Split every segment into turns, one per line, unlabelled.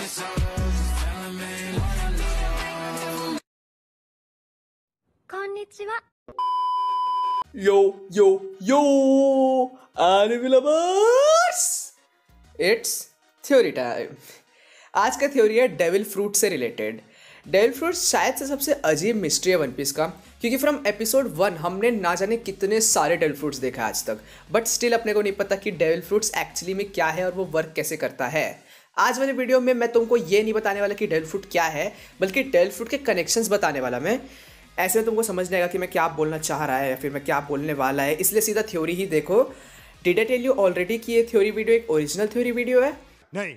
こんにちは。
यो यो यो आने वाला बस इट्स थ्योरी टाइम। आज का थ्योरी है डेविल फ्रूट से रिलेटेड। डेविल फ्रूट शायद से सबसे अजीब मिस्ट्री है वन पीस का, क्योंकि फ्रॉम एपिसोड 1 हमने ना जाने कितने सारे डेविल फ्रूट्स देखा आज तक, बट स्टिल अपने को नहीं पता कि डेविल फ्रूट्स एक्चुअली में क्या है और वो वर्क कैसे करता है। आज वाले वीडियो में मैं तुमको ये नहीं बताने वाला कि डेविल फ्रूट क्या है, बल्कि डेविल फ्रूट के कनेक्शंस बताने वाला मैं। ऐसे में तुमको समझ नहीं आएगा कि मैं क्या बोलना चाह रहा है या फिर मैं क्या बोलने वाला है, इसलिए सीधा थ्योरी ही देखो। Did I tell you already कि ये थ्योरी वीडियो एक ओरिजिनल थ्योरी वीडियो है?
नहीं।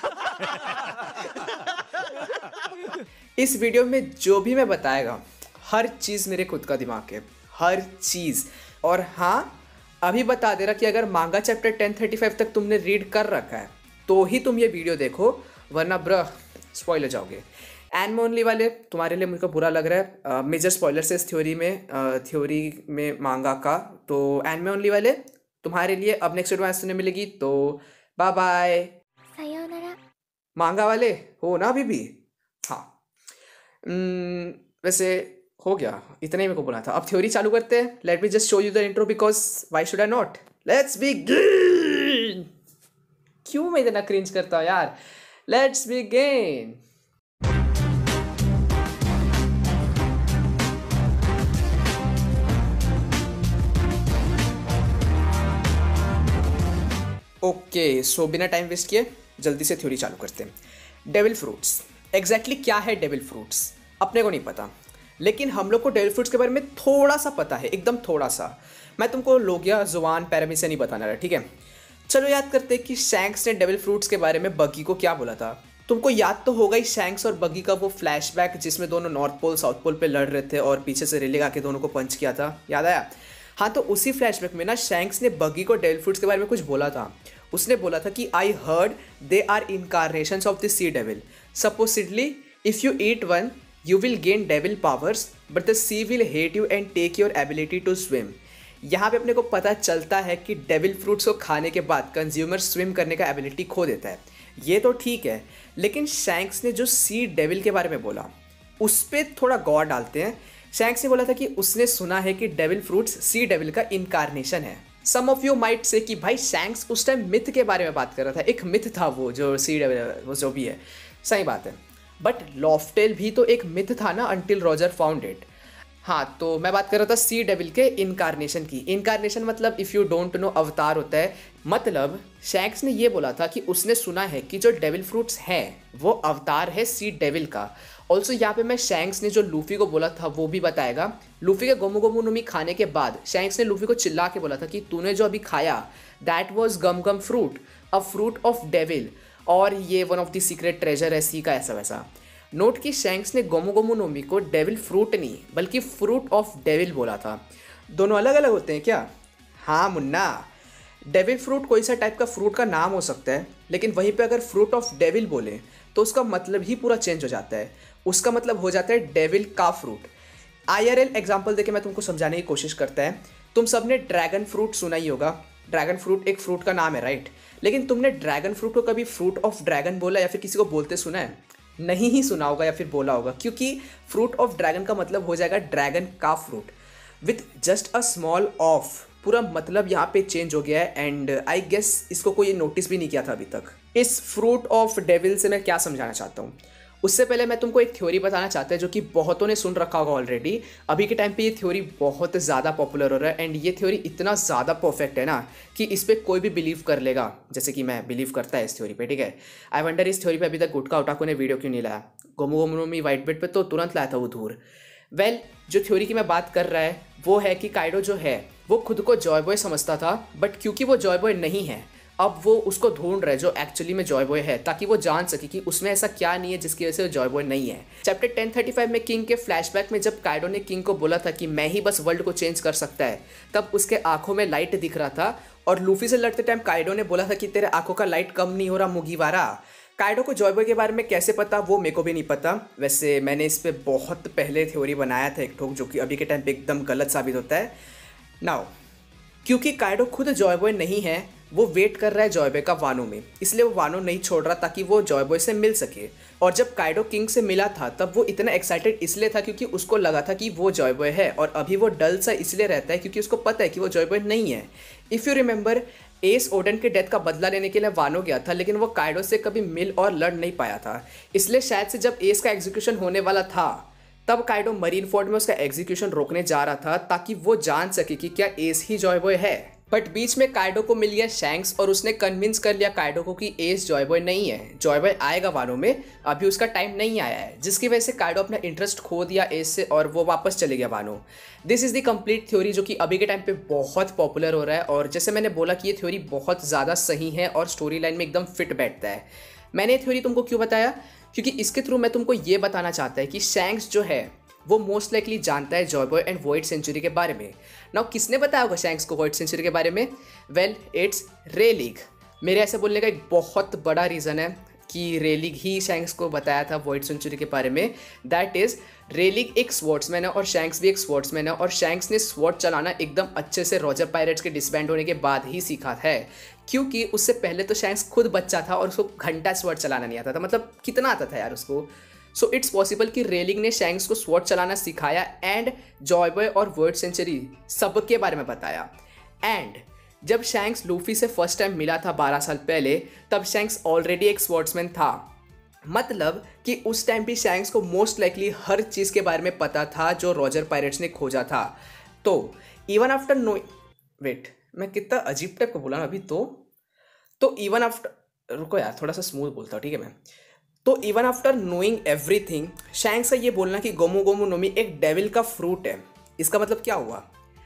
इस वीडियो में जो भी मैं बताएगा हर चीज़ मेरे खुद का दिमाग है, हर चीज़। और हाँ, अभी बता दे रहा कि अगर मांगा चैप्टर 1035 तक तुमने रीड कर रखा है तो ही तुम ये वीडियो देखो, वरना ब्रह स्पॉइल हो जाओगे। एंड ओनली वाले तुम्हारे लिए मुझको बुरा लग रहा है, मेजर स्पॉयलर्स है इस थ्योरी में मांगा का, तो एंड में ओनली वाले तुम्हारे लिए अब नेक्स्ट वीडियो में सुनने मिलेगी। तो बाय बाय।
さようなら。
मांगा वाले हो ना अभी भी? हाँ। वैसे हो गया, इतना ही मेरे को बोला था। अब थ्योरी चालू करते हैं। Let me just show you the intro because why should I not. Let's begin. क्यों मैं इतना क्रिंज करता हूँ यार? Let's begin. ओके, सो बिना टाइम वेस्ट किए जल्दी से थ्योरी चालू करते हैं। डेविल फ्रूट्स एग्जैक्टली क्या है? डेविल फ्रूट्स अपने को नहीं पता, लेकिन हम लोग को डेविल फ्रूट्स के बारे में थोड़ा सा पता है, एकदम थोड़ा सा। मैं तुमको लोगिया, जुबान, पैरामी से नहीं बताना रहा, ठीक है? चलो याद करते हैं कि शैंक्स ने डेविल फ्रूट्स के बारे में बग्गी को क्या बोला था। तुमको याद तो होगा ही शैंक्स और बग्गी का वो फ्लैशबैक जिसमें दोनों नॉर्थ पोल साउथ पोल पे लड़ रहे थे और पीछे से रेलिंग आके दोनों को पंच किया था, याद आया? हाँ, तो उसी फ्लैशबैक में ना शैंक्स ने बग्गी को डेविल फ्रूट्स के बारे में कुछ बोला था। उसने बोला था कि I heard they are incarnations of the sea devil. Supposedly if you eat one you will gain devil powers but the sea will hate you and take your ability to swim. यहाँ पे अपने को पता चलता है कि devil fruits को खाने के बाद कंज्यूमर स्विम करने का एबिलिटी खो देता है। ये तो ठीक है, लेकिन शैंक्स ने जो सी डेविल के बारे में बोला उस पर थोड़ा गौर डालते हैं। शैंक्स ने बोला था कि उसने सुना है कि डेविल फ्रूट्स सी डेविल का इनकारनेशन है। Some of you might say कि भाई शैंक्स उस टाइम मिथ के बारे में बात कर रहा था, एक मिथ था वो जो सी डेविल, वो जो भी है, सही बात है। बट लॉफ्टेल भी तो एक मिथ था ना, अंटिल रॉजर फाउंड इट। हाँ, तो मैं बात कर रहा था सी डेविल के इनकारनेशन की। इनकारनेशन मतलब इफ़ यू डोंट नो अवतार होता है। मतलब शैंक्स ने ये बोला था कि उसने सुना है कि जो डेविल फ्रूट्स हैं वो अवतार है सी डेविल का। ऑल्सो यहाँ पे मैं शैंक्स ने जो लूफी को बोला था वो भी बताएगा। लूफी के गोमू गोमू नुमी खाने के बाद शैंक्स ने लूफी को चिल्ला के बोला था कि तूने जो अभी खाया that was gum gum fruit, a fruit of devil, और ये one of the secret treasure है सी का, ऐसा वैसा। नोट कि शैंक्स ने गोमू गोमू नोमी को डेविल फ्रूट नहीं बल्कि फ्रूट ऑफ डेविल बोला था। दोनों अलग अलग होते हैं क्या? हाँ मुन्ना, डेविल फ्रूट कोई सा टाइप का फ्रूट का नाम हो सकता है, लेकिन वहीं पे अगर फ्रूट ऑफ डेविल बोले तो उसका मतलब ही पूरा चेंज हो जाता है। उसका मतलब हो जाता है डेविल का फ्रूट। IRL एग्जाम्पल देके मैं तुमको समझाने की कोशिश करता है। तुम सब ने ड्रैगन फ्रूट सुना ही होगा। ड्रैगन फ्रूट एक फ्रूट का नाम है, राइट? लेकिन तुमने ड्रैगन फ्रूट को कभी फ्रूट ऑफ ड्रैगन बोला या फिर किसी को बोलते सुना है? नहीं ही सुना होगा या फिर बोला होगा, क्योंकि फ्रूट ऑफ ड्रैगन का मतलब हो जाएगा ड्रैगन का fruit with just a small of. पूरा मतलब यहाँ पे चेंज हो गया है एंड आई गेस इसको कोई नोटिस भी नहीं किया था अभी तक। इस फ्रूट ऑफ डेविल से मैं क्या समझाना चाहता हूँ, उससे पहले मैं तुमको एक थ्योरी बताना चाहता हूँ जो कि बहुतों ने सुन रखा होगा ऑलरेडी। अभी के टाइम पे ये थ्योरी बहुत ज़्यादा पॉपुलर हो रहा है एंड ये थ्योरी इतना ज़्यादा परफेक्ट है ना कि इस पर कोई भी बिलीव कर लेगा, जैसे कि मैं बिलीव करता है इस थ्योरी पे, ठीक है? आई वंडर इस थ्योरी पे अभी तक गुटका उटाको ने वीडियो क्यों नहीं लाया। गोमू गोमू में वाइट बेड पे तो तुरंत लाया था वो धूर। वेल, जो थ्योरी की मैं बात कर रहा है वो है कि काइडो जो है वो खुद को जॉय बॉय समझता था, बट क्योंकि वो जॉय बॉय नहीं है अब वो उसको ढूंढ रहे जो एक्चुअली में जॉय बॉय है, ताकि वो जान सके कि उसमें ऐसा क्या नहीं है जिसकी वजह से वो जॉय बॉय नहीं है। चैप्टर 1035 में किंग के फ्लैशबैक में जब काइडो ने किंग को बोला था कि मैं ही बस वर्ल्ड को चेंज कर सकता है, तब उसके आंखों में लाइट दिख रहा था। और लूफी से लड़ते टाइम काइडो ने बोला था कि तेरे आंखों का लाइट कम नहीं हो रहा मुगीवारा। काइडो को जॉय बॉय के बारे में कैसे पता वो मेरे को भी नहीं पता। वैसे मैंने इस पर बहुत पहले थ्योरी बनाया था एक ठोक, जो कि अभी के टाइम पे एकदम गलत साबित होता है। नाउ क्योंकि काइडो खुद जॉय बॉय नहीं है वो वेट कर रहा है जॉय बॉय का वानो में, इसलिए वो वानो नहीं छोड़ रहा ताकि वो जॉय बॉय से मिल सके। और जब काइडो किंग से मिला था तब वो इतना एक्साइटेड इसलिए था क्योंकि उसको लगा था कि वो जॉय बॉय है, और अभी वो डल सा इसलिए रहता है क्योंकि उसको पता है कि वो जॉय बॉय नहीं है। If you remember, as Oden के डेथ का बदला लेने के लिए वानो गया था, लेकिन वो काइडो से कभी मिल और लड़ नहीं पाया था। इसलिए शायद से जब एस का एग्जीक्यूशन होने वाला था तब काइडो मरीन फोर्ड में उसका एग्जीक्यूशन रोकने जा रहा था ताकि वो जान सके कि क्या एस ही जॉय बॉय है। बट बीच में काइडो को मिल गया शैंक्स और उसने कन्विंस कर लिया काइडो को कि एस जॉय बॉय नहीं है, जॉय बॉय आएगा वानो में, अभी उसका टाइम नहीं आया है, जिसकी वजह से काइडो अपना इंटरेस्ट खो दिया एस से और वो वापस चले गया Wano. This is the complete theory जो कि अभी के टाइम पे बहुत पॉपुलर हो रहा है, और जैसे मैंने बोला कि ये थ्योरी बहुत ज़्यादा सही है और स्टोरी लाइन में एकदम फिट बैठता है। मैंने ये थ्योरी तुमको क्यों बताया, क्योंकि इसके थ्रू मैं तुमको ये बताना चाहता है कि शैंक्स जो है वो मोस्ट लाइकली जानता है Joy Boy and void century के बारे में। नाउ किसने बताया होगा शैंक्स को वॉइड सेंचुरी के बारे में? Well, it's Rayleigh. मेरे ऐसे बोलने का एक बहुत बड़ा रीज़न है कि रेलिग ही शैंक्स को बताया था वॉइड सेंचुरी के बारे में। दैट इज़, रेलिग एक स्वॉर्ड्समैन है और शैंक्स भी एक स्वॉर्ड्समैन है, और शैंक्स ने स्वॉर्ड चलाना एकदम अच्छे से रॉजर पायरेट्स के डिसबैंड होने के बाद ही सीखा है, क्योंकि उससे पहले तो शैंक्स खुद बच्चा था और उसको घंटा स्वॉर्ड चलाना नहीं आता था। मतलब कितना आता था यार उसको। सो इट्स पॉसिबल कि रेलिंग ने शैंक्स को स्वॉर्ड चलाना सिखाया एंड जॉय बॉय और वर्ड सेंचुरी सबके बारे में बताया। एंड जब शैंक्स लूफी से फर्स्ट टाइम मिला था 12 साल पहले, तब शैंक्स ऑलरेडी एक स्वॉर्ड्समैन था। मतलब कि उस टाइम भी शैंक्स को मोस्ट लाइकली हर चीज़ के बारे में पता था जो रॉजर पायरेट्स ने खोजा था। तो इवन आफ्टर नो वेट, मैं कितना अजीब टाइप को बोला ना अभी। तो इवन आफ्टर, रुको यार थोड़ा सा स्मूथ बोलता हूँ, ठीक है मैं। तो even after knowing everything, Shanks का ये बोलना कि गोमू गोमू नोमी एक डेविल का फ्रूट है, इसका मतलब क्या हुआ?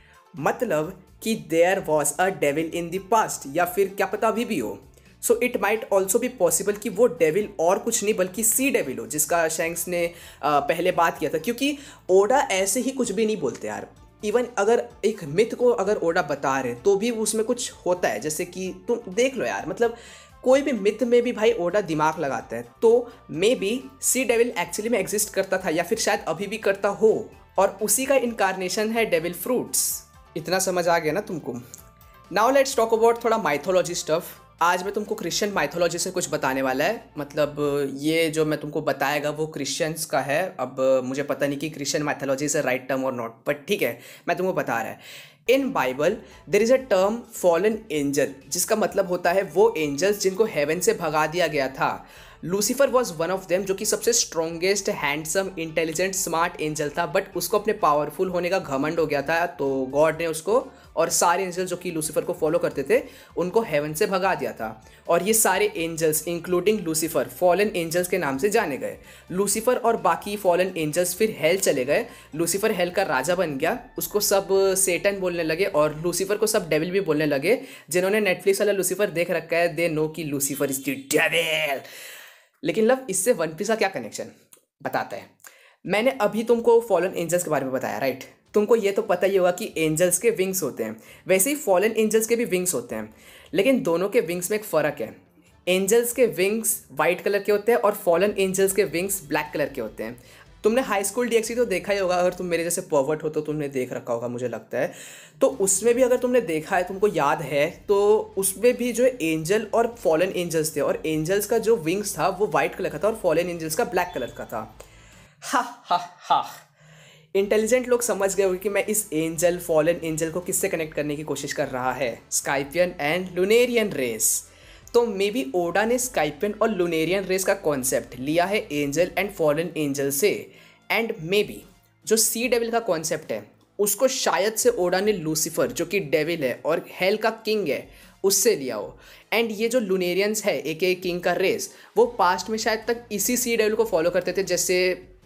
मतलब कि there was a devil in the past, या फिर क्या पता अभी भी हो। So it might also be possible कि वो डेविल और कुछ नहीं बल्कि सी डेविल हो, जिसका शैंक्स ने पहले बात किया था। क्योंकि ओडा ऐसे ही कुछ भी नहीं बोलते यार। इवन अगर एक मिथ को अगर ओडा बता रहे तो भी उसमें कुछ होता है, जैसे कि तुम देख लो यार, मतलब कोई भी मिथ में भी भाई ओडा दिमाग लगाता है। तो may be see devil actually में एग्जिस्ट करता था, या फिर शायद अभी भी करता हो, और उसी का इनकारनेशन है डेविल फ्रूट्स। इतना समझ आ गया ना तुमको? नाउ लेट्स टॉक अबाउट थोड़ा माइथोलॉजी स्टफ। आज मैं तुमको क्रिश्चियन माइथोलॉजी से कुछ बताने वाला है। मतलब ये जो मैं तुमको बताएगा वो क्रिश्चियंस का है। अब मुझे पता नहीं कि Christian mythology is a right term और नॉट, बट ठीक है, मैं तुमको बता रहा है। In Bible there is a term fallen angel, जिसका मतलब होता है वो एंजल्स जिनको हेवन से भगा दिया गया था। Lucifer was one of them, जो कि सबसे strongest, handsome, intelligent, smart angel था, बट उसको अपने पावरफुल होने का घमंड हो गया था। तो गॉड ने उसको और सारे एंजल जो कि लूसीफर को फॉलो करते थे उनको हेवन से भगा दिया था। और ये सारे angels including Lucifer fallen angels के नाम से जाने गए। लूसीफर और बाकी फॉलन एंजल्स फिर हेल चले गए। लूसीफर हेल का राजा बन गया, उसको सब सेटन बोलने लगे, और लूसीफर को सब डेविल भी बोलने लगे। जिन्होंने नेटफ्लिक्स वाला लूसीफर देख रखा है दे नो कि लूसीफर इज द डेविल। लेकिन लव, इससे वन पीस का क्या कनेक्शन बताता है। मैंने अभी तुमको फॉलन एंजल्स के बारे में बताया, राइट? तुमको ये तो पता ही होगा कि एंजल्स के विंग्स होते हैं, वैसे ही फॉलन एंजल्स के भी विंग्स होते हैं, लेकिन दोनों के विंग्स में एक फ़र्क है। एंजल्स के विंग्स वाइट कलर के होते हैं और फॉलन एंजल्स के विंग्स ब्लैक कलर के होते हैं। तुमने हाई स्कूल डीएक्सटी तो देखा ही होगा, अगर तुम मेरे जैसे पर्वर्ट हो तो तुमने देख रखा होगा मुझे लगता है। तो उसमें भी अगर तुमने देखा है, तुमको याद है, तो उसमें भी जो एंजल और फॉलन एंजल्स थे, और एंजल्स का जो विंग्स था वो वाइट कलर का था और फॉलन एंजल्स का ब्लैक कलर का था। हा हा हा, इंटेलिजेंट लोग समझ गए होंगे कि मैं इस एंजल फॉलन एंजल को किससे कनेक्ट करने की कोशिश कर रहा है, स्काइपियन एंड लुनेरियन रेस। तो मे बी ओडा ने स्काइपियन और लुनेरियन रेस का कॉन्सेप्ट लिया है एंजल एंड फॉलन एंजल से, एंड मे बी जो सी डेविल का कॉन्सेप्ट है उसको शायद से ओडा ने लूसीफर जो कि डेविल है और हेल का किंग है उससे लिया हो। एंड ये जो लुनेरियंस है एक किंग का रेस, वो पास्ट में शायद तक इसी सी डेविल को फॉलो करते थे, जैसे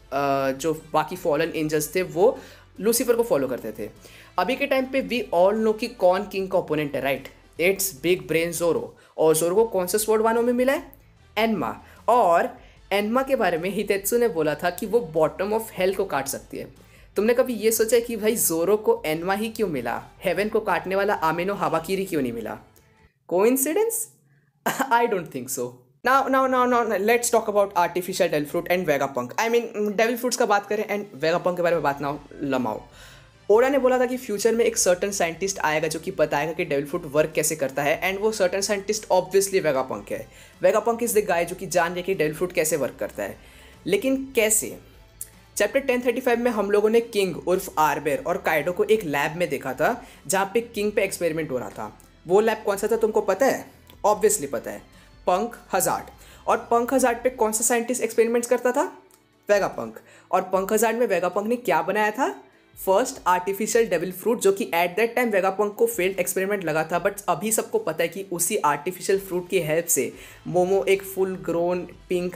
जो बाकी फॉलन एंजल्स थे वो लूसीफर को फॉलो करते थे। अभी के टाइम पे वी ऑल नो कि कौन किंग का ओपोनेंट है, राइट? इट्स बिग ब्रेन जोरो। और जोरो को कौन से स्वॉर्ड वानों में मिला है? एन्मा। और एन्मा के बारे में हितेत्सु ने बोला था कि वो बॉटम ऑफ हेल को काट सकती है। तुमने कभी ये सोचा है कि भाई जोरो को एन्मा ही क्यों मिला, हेवन को काटने वाला आमेनो हाबाकीरी क्यों नहीं मिला? Coincidence? I don't think so. Now, let's talk about artificial devil fruit and Vegapunk. I mean, devil fruits का बात करें एंड Vegapunk के बारे में बात ना लमाओ। ओडा ने बोला था कि फ्यूचर में एक सर्टन साइंटिस्ट आएगा जो कि बताएगा कि डेविल फ्रूट वर्क कैसे करता है, एंड वो सर्टन साइंटिस्ट ऑब्वियसली वेगापंक है। वेगापंक इज द गाय जो कि जान रहे कि डेविल फ्रूट कैसे वर्क करता है। लेकिन कैसे? चैप्टर 1035 में हम लोगों ने किंग उर्फ आर्बेर और काइडो को एक लैब में देखा था जहाँ पे किंग पे एक्सपेरिमेंट हो रहा था। वो लैब कौन सा था तुमको पता है? ऑब्वियसली पता है, पंक हजार्ड। और पंक हजार्ड पे कौन सा साइंटिस्ट एक्सपेरिमेंट्स करता था? वेगापंक। और पंक हजार्ड में वेगापंक ने क्या बनाया था? फर्स्ट आर्टिफिशियल डेविल फ्रूट, जो कि एट दैट टाइम वेगापंक को फेल्ड एक्सपेरिमेंट लगा था, बट अभी सबको पता है कि उसी आर्टिफिशियल फ्रूट की हेल्प से मोमो एक full grown pink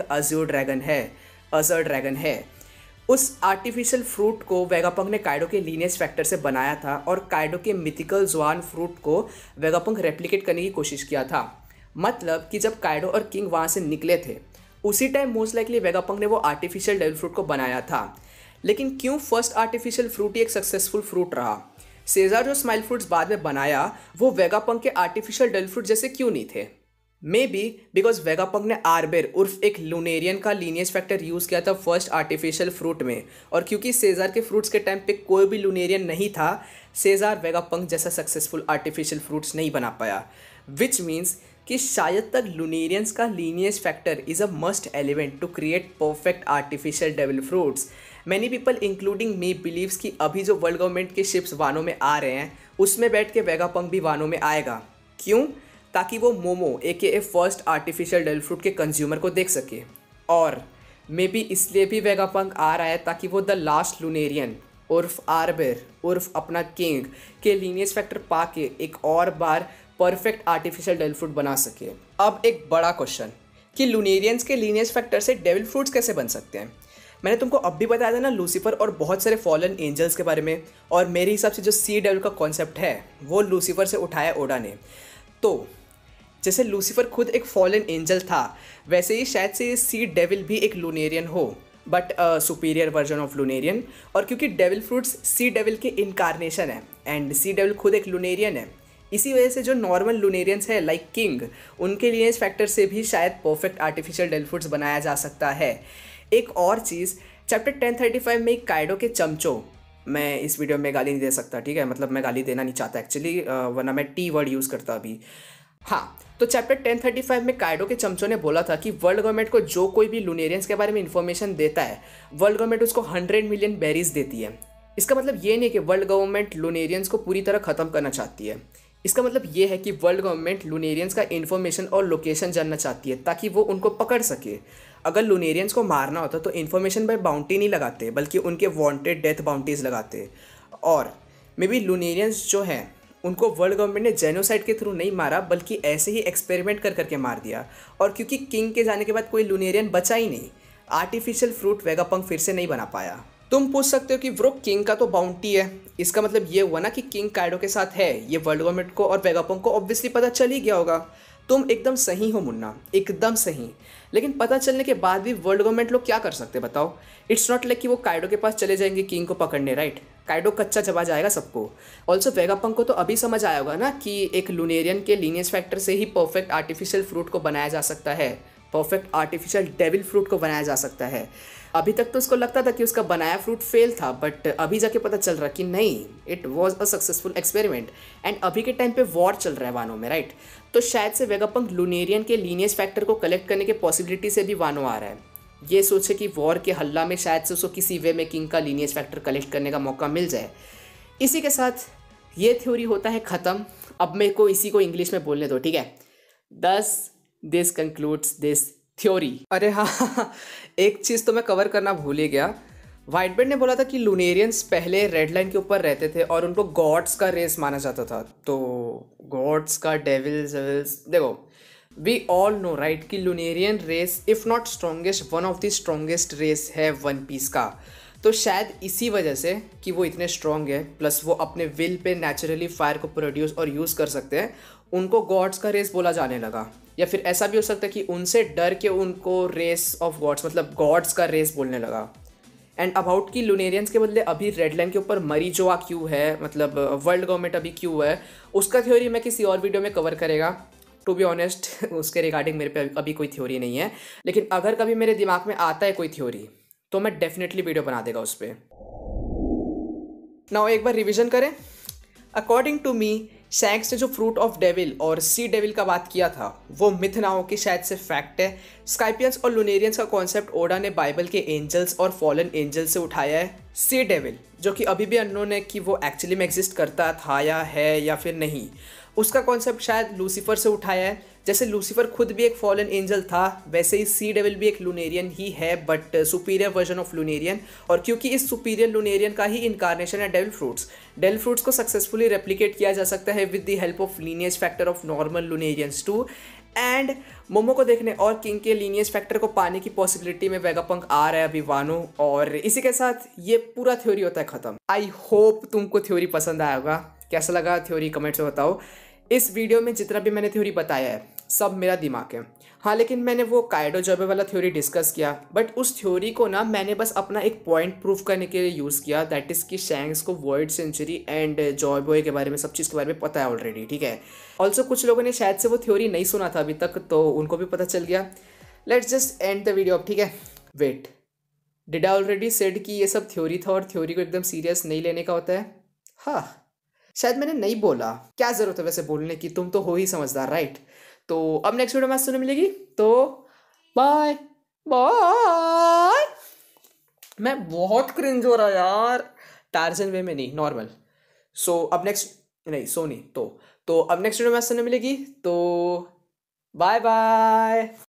azure dragon है। उस आर्टिफिशियल फ्रूट को वेगापंक ने काइडो के लीनियज फैक्टर से बनाया था और काइडो के मिथिकल ज़ुआन फ्रूट को वेगापंक रेप्लिकेट करने की कोशिश किया था। मतलब कि जब काइडो और किंग वहाँ से निकले थे उसी टाइम मोस्ट लाइकली वेगापंक ने वो आर्टिफिशियल डेविल फ्रूट को बनाया था। लेकिन क्यों फर्स्ट आर्टिफिशियल फ्रूट ही एक सक्सेसफुल फ्रूट रहा? सेजार जो स्माइल फ्रूट्स बाद में बनाया वो वेगापंक के आर्टिफिशियल डेविल फ्रूट जैसे क्यों नहीं थे? मे बी बिकॉज वेगापंक ने आर्बेर उर्फ एक लुनेरियन का लीनियज फैक्टर यूज़ किया था फर्स्ट आर्टिफिशियल फ्रूट में, और क्योंकि सेजार के फ्रूट्स के टाइम पे कोई भी लुनेरियन नहीं था, सेजार वेगापंक जैसा सक्सेसफुल आर्टिफिशियल फ्रूट्स नहीं बना पाया। विच मीन्स कि शायद तक लुनेरियंस का lineage factor is a must element to create perfect artificial devil fruits. Many people including me believes कि अभी जो वर्ल्ड गवर्नमेंट के शिप्स वानों में आ रहे हैं उसमें बैठ के वेगापंक भी वानों में आएगा। क्यों? ताकि वो Momo AKA first artificial devil fruit के कंज्यूमर को देख सके। और मे बी इसलिए भी वेगापंक आ रहा है ताकि वो द लास्ट लुनेरियन उर्फ आर्बेर उर्फ अपना किंग के लीनियज फैक्टर पा के एक और बार परफेक्ट आर्टिफिशियल डेविल फ्रूट बना सके। अब एक बड़ा क्वेश्चन कि लुनेरियंस के लीनियज फैक्टर से डेविल फ्रूट्स कैसे बन सकते हैं? मैंने तुमको अब भी बताया था ना लूसीफर और बहुत सारे फॉलन एंजल्स के बारे में, और मेरे हिसाब से जो सी डेविल का कॉन्सेप्ट है वो लूसीफर से उठाया ओडा ने। तो जैसे लूसीफर खुद एक फॉलन एंजल था वैसे ही शायद से सी डेविल भी एक लुनेरियन हो, but superior version of Lunarian. और क्योंकि डेविल फ्रूट्स सी डेविल के इनकारनेशन है एंड सी डेविल खुद एक लुनेरियन है, इसी वजह से जो नॉर्मल लुनेरियंस है लाइक किंग, उनके लीनियज फैक्टर से भी शायद परफेक्ट आर्टिफिशियल डेविल फ्रूट्स बनाया जा सकता है। एक और चीज़, चैप्टर 1035 में काइडो के चमचों, मैं इस वीडियो में गाली नहीं दे सकता, ठीक है, मतलब मैं गाली देना नहीं चाहता एक्चुअली, वरना मैं टी वर्ड यूज़ करता अभी। हाँ, तो चैप्टर 1035 में काइडो के चमचों ने बोला था कि वर्ल्ड गवर्नमेंट को जो कोई भी लुनेरियंस के बारे में इन्फॉर्मेशन देता है वर्ल्ड गवर्नमेंट उसको 100 मिलियन बेरीज देती है। इसका मतलब ये नहीं कि वर्ल्ड गवर्नमेंट लुनेरियंस को पूरी तरह ख़त्म करना चाहती है। इसका मतलब ये है कि वर्ल्ड गवर्नमेंट लुनेरियंस का इन्फॉर्मेशन और लोकेशन जानना चाहती है ताकि वो उनको पकड़ सके। अगर लुनेरियंस को मारना होता तो इन्फॉर्मेशन बाय बाउंटी नहीं लगाते बल्कि उनके वांटेड डेथ बाउंटीज लगाते। और मे बी लुनेरियंस जो हैं उनको वर्ल्ड गवर्नमेंट ने जेनोसाइड के थ्रू नहीं मारा बल्कि ऐसे ही एक्सपेरिमेंट कर करके मार दिया। और क्योंकि किंग के जाने के बाद कोई लुनेरियन बचा ही नहीं, आर्टिफिशियल फ्रूट वेगापंक फिर से नहीं बना पाया। तुम पूछ सकते हो कि ब्रो किंग का तो बाउंटी है, इसका मतलब ये हुआ ना कि किंग काइडो के साथ है, ये वर्ल्ड गवर्नमेंट को और वेगापंक को ऑब्वियसली पता चल ही गया होगा। तुम एकदम सही हो मुन्ना, एकदम सही। लेकिन पता चलने के बाद भी वर्ल्ड गवर्नमेंट लोग क्या कर सकते बताओ? इट्स नॉट लाइक कि वो काइडो के पास चले जाएंगे किंग को पकड़ने, राइट? काइडो कच्चा चबा जाएगा सबको। ऑल्सो वेगापंक को तो अभी समझ आया होगा ना कि एक लुनेरियन के लीनियज फैक्टर से ही परफेक्ट आर्टिफिशियल फ्रूट को बनाया जा सकता है, परफेक्ट आर्टिफिशियल डेविल फ्रूट को बनाया जा सकता है। अभी तक तो उसको लगता था कि उसका बनाया फ्रूट फेल था, बट अभी जाके पता चल रहा कि नहीं, it was a successful experiment. And अभी के टाइम पे वॉर चल रहा है वानों में, राइट? तो शायद से वेगापंक लुनेरियन के लीनियज फैक्टर को कलेक्ट करने के पॉसिबिलिटी से भी वानों आ रहा है। ये सोचे कि वॉर के हल्ला में शायद से उसको किसी वे में किंग का लीनियज फैक्टर कलेक्ट करने का मौका मिल जाए। इसी के साथ ये थ्योरी होता है ख़त्म। अब मेरे को इसी को इंग्लिश में बोलने दो, ठीक है? This concludes this theory. अरे हाँ, एक चीज़ तो मैं कवर करना भूल ही गया। व्हाइटबेड ने बोला था कि लुनेरियंस पहले रेड लाइन के ऊपर रहते थे और उनको गॉड्स का रेस माना जाता था। तो गॉड्स का डेविल्स, देखो वी ऑल नो राइट कि Lunarian race if not strongest one of the strongest race है वन पीस का। तो शायद इसी वजह से कि वो इतने स्ट्रॉन्ग है, प्लस वो अपने विल पे नेचुरली फायर को प्रोड्यूस और यूज़ कर सकते हैं, उनको गॉड्स का रेस बोला जाने लगा। या फिर ऐसा भी हो सकता है कि उनसे डर के उनको रेस ऑफ गॉड्स मतलब गॉड्स का रेस बोलने लगा। एंड अबाउट की लुनेरियंस के बदले अभी रेड लाइन के ऊपर मरीजोआ क्यों है, मतलब वर्ल्ड गवर्नमेंट अभी क्यों है, उसका थ्योरी मैं किसी और वीडियो में कवर करेगा। टू बी ऑनेस्ट उसके रिगार्डिंग मेरे पे अभी कोई थ्योरी नहीं है, लेकिन अगर कभी मेरे दिमाग में आता है कोई थ्योरी तो मैं डेफिनेटली वीडियो बना देगा उस पर। नाउ एक बार रिवीजन करें। अकॉर्डिंग टू मी, शैंक्स ने जो फ्रूट ऑफ डेविल और सी डेविल का बात किया था वो मिथ ना हो कि शायद से फैक्ट है। स्काइपियंस और लुनेरियंस का कॉन्सेप्ट ओडा ने बाइबल के एंजल्स और फॉलन एंजल्स से उठाया है। सी डेविल जो कि अभी भी अननोन है कि वो एक्चुअली में एग्जिस्ट करता था या है या फिर नहीं, उसका कॉन्सेप्ट शायद लूसीफर से उठाया है। जैसे लूसीफर खुद भी एक फॉलन एंजल था, वैसे ही सी डेविल भी एक लुनेरियन ही है, but superior version of Lunarian. और क्योंकि इस सुपीरियर लुनेरियन का ही इनकारनेशन है डेविल फ्रूट्स को सक्सेसफुली रेप्लिकेट किया जा सकता है with the help of lineage factor of normal Lunarians too. And Momo को देखने और किंग के लीनियज फैक्टर को पाने की पॉसिबिलिटी में वेगापंक आ रहा है अभी वानो। और इसी के साथ ये पूरा थ्योरी होता है ख़त्म। आई होप तुमको थ्योरी पसंद आया होगा। कैसा लगा थ्योरी कमेंट्स में बताओ। इस वीडियो में जितना भी मैंने थ्योरी बताया है सब मेरा दिमाग है, हाँ, लेकिन मैंने वो काइडो जॉबे वाला थ्योरी डिस्कस किया, बट उस थ्योरी को ना मैंने बस अपना एक पॉइंट प्रूव करने के लिए यूज़ किया, दैट इज़ कि शैंक्स को world century and Joy Boy के बारे में सब चीज़ के बारे में पता है ऑलरेडी, ठीक है। ऑल्सो कुछ लोगों ने शायद से वो थ्योरी नहीं सुना था अभी तक, तो उनको भी पता चल गया। Let's just end the video अब, ठीक है। Wait, did I already said कि ये सब थ्योरी था और थ्योरी को एकदम सीरियस नहीं लेने का होता है? हाँ, शायद मैंने नहीं बोला। क्या ज़रूरत है वैसे बोलने की, तुम तो हो ही समझदार, राइट। तो अब नेक्स्ट वीडियो में सुनने मिलेगी, तो बाय बाय। मैं बहुत क्रिंज हो रहा यार, टार्जन वे में नहीं, नॉर्मल। सो अब नेक्स्ट नहीं, सो नहीं, तो अब नेक्स्ट वीडियो में सुनने मिलेगी, तो बाय बाय।